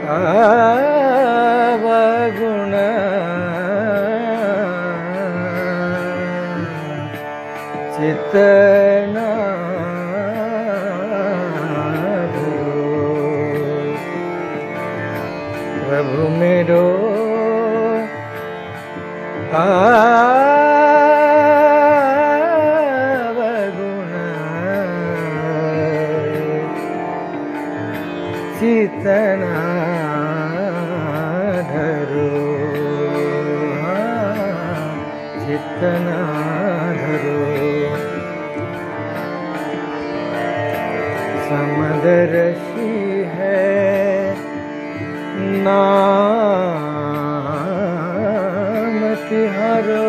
अवगुण चितना प्रभु मेरो अवगुण चितना धरो चितना धरो समदर्शी है नाम तिहारो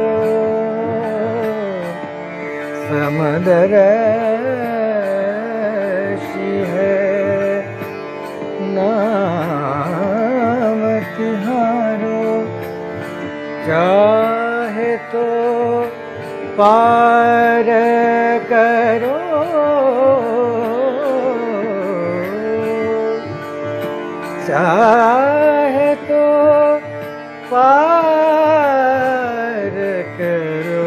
समदर्शी है नाम तिहारो चाहे तो पार करो चाहे तो पार करो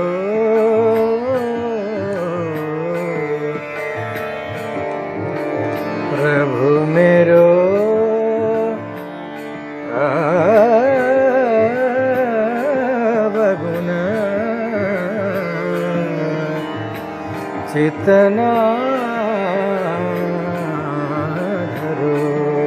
प्रभु मेरो अवगुण चितना धरो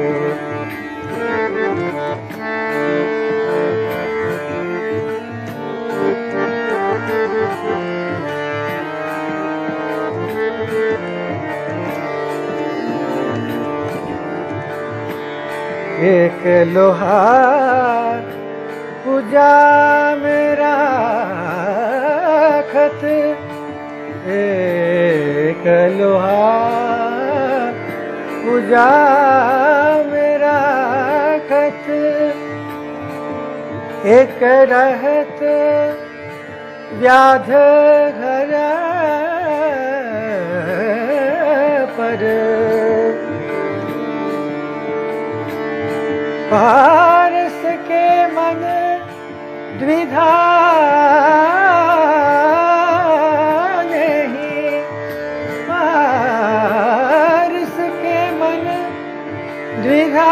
एक लोहा पूजा मेरा खत एक लोहा पूजा मेरा खत एक रहत व्याध घर पर पारस के मन द्विधा नहीं पारस के मन द्विधा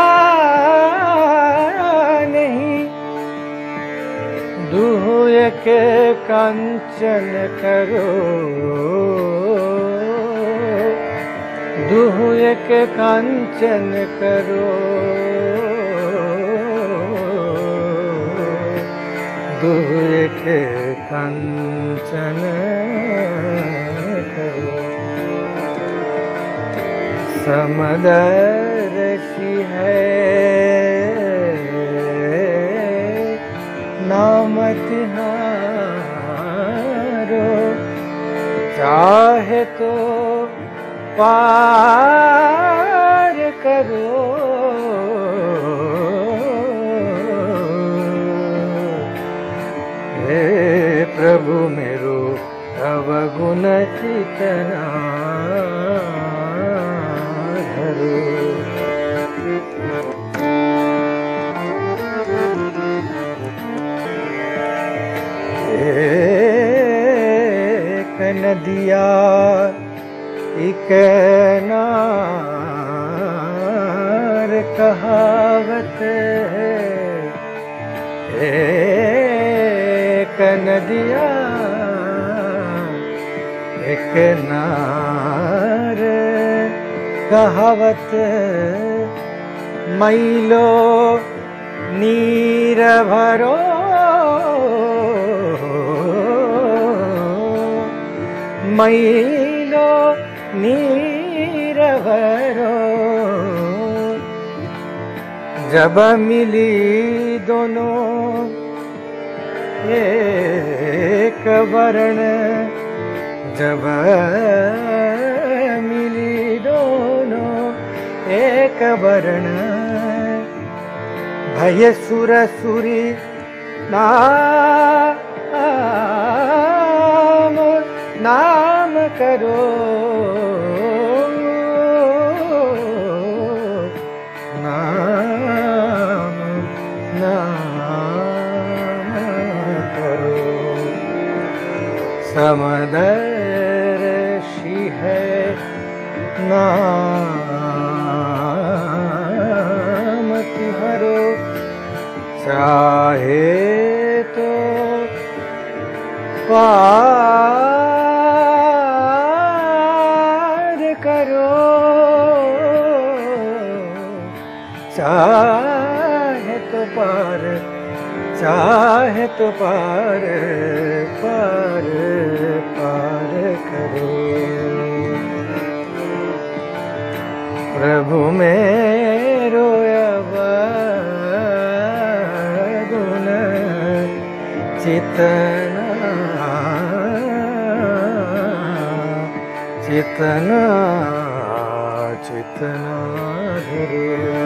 नहीं दुहु एक कांचन करो दुहु एक कांचन करो दुहु एक कांचन करो समदर्शी है नाम तिहारो चाहे तो पार करो हे प्रभु मेरो अवगुण चितना धरो एक नदिया एक नार कहावत है एक नदिया एक नार कहावत मैलो नीर भरो मैलो नीर भरो जब मिली दोनों एक वर्ण जब मिली दोनों एक वर्ण भय सुर सुरी नाम करो नाम नाम करो। समदर्शी है नाम तिहरो, चाहे तो पार करो, चाहे तो पार, चाहे तो पार पार पार करो। प्रभु मेरो अवगुण चितना, चितना चितना धरो।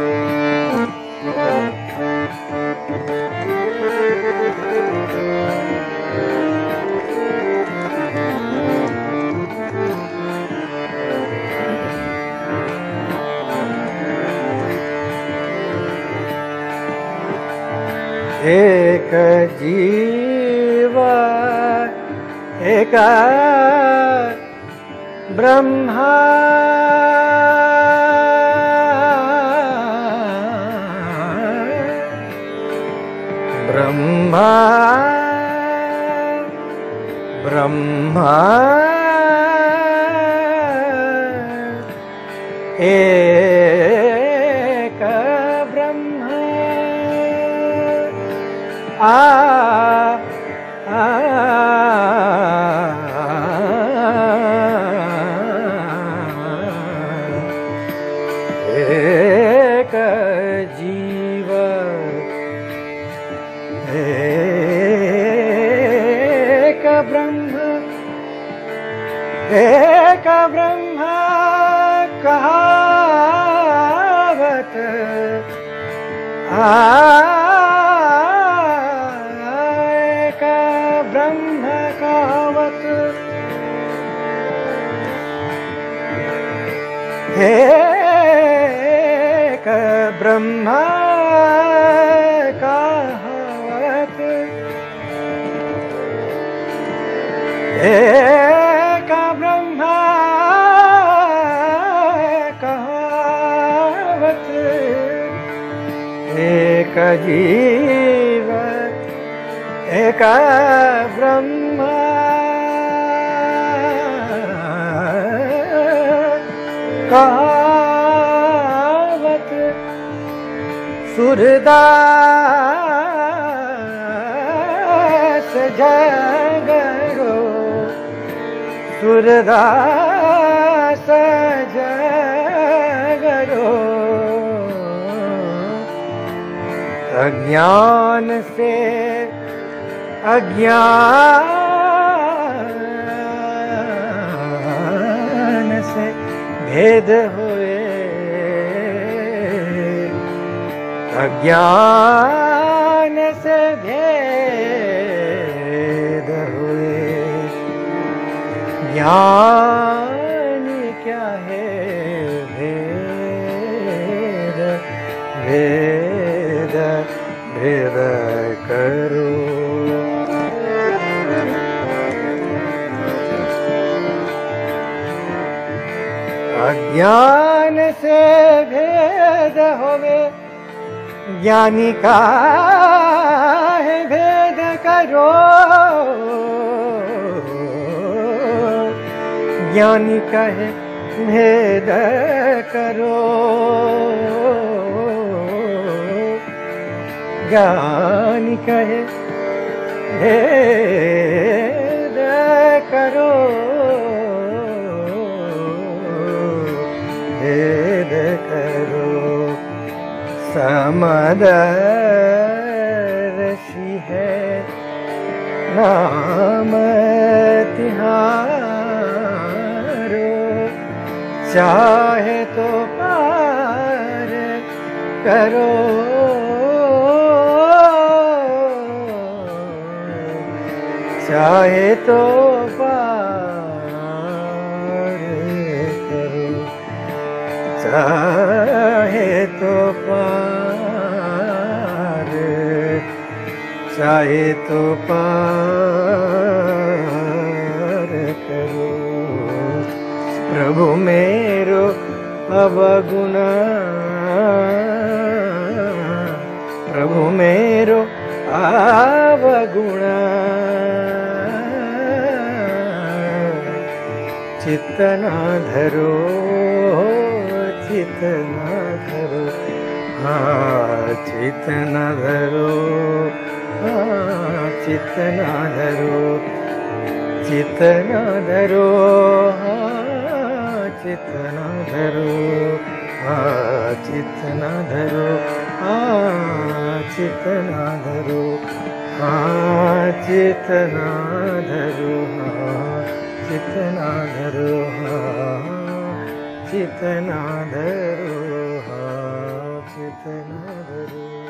एक जीव एक ब्रह्मा, ब्रह्मा ब्रह्मा एक ब्रह्मा। एक जीव एक ब्रह्म, एक ब्रह्म कहावत, एक ब्रह्म कहावत। एक ब्रह्म कहावत, एक ब्रह्म कहावत। एक जीव एक ब्रह्म कहावत। सूरदास जगरो, सूरदास जगरो। अज्ञान से अज्ञान से भेद हुए, अज्ञान से भेद हुए। ज्ञान क्या है भेद, भेद भेद करो। अज्ञान से भेद होवे, ज्ञानी का है भेद करो। ज्ञानी का है भेद करो, ज्ञानी का है भेद करो, भेद करो। समदर्शी है नाम तिहारो, चाहे तो पार करो, चाहे तो पार करो, चाहे तो पार चाहे तो पार करो। प्रभु मेरो अवगुणा, प्रभु मेरो अवगुणा, चित्त ना धरो, चित्त ना धरो, हाँ चित्त ना धरो, हाँ चित्त ना धरो, चित्त ना धरो, हाँ चित्त ना धरो, हाँ चित्त ना धरो, हाँ चित्त ना धरो, हाँ चित्त ना धरो, हाँ चित्त ना धरो, हाँ चित्त ना धरो, हाँ चित्त ना धरो।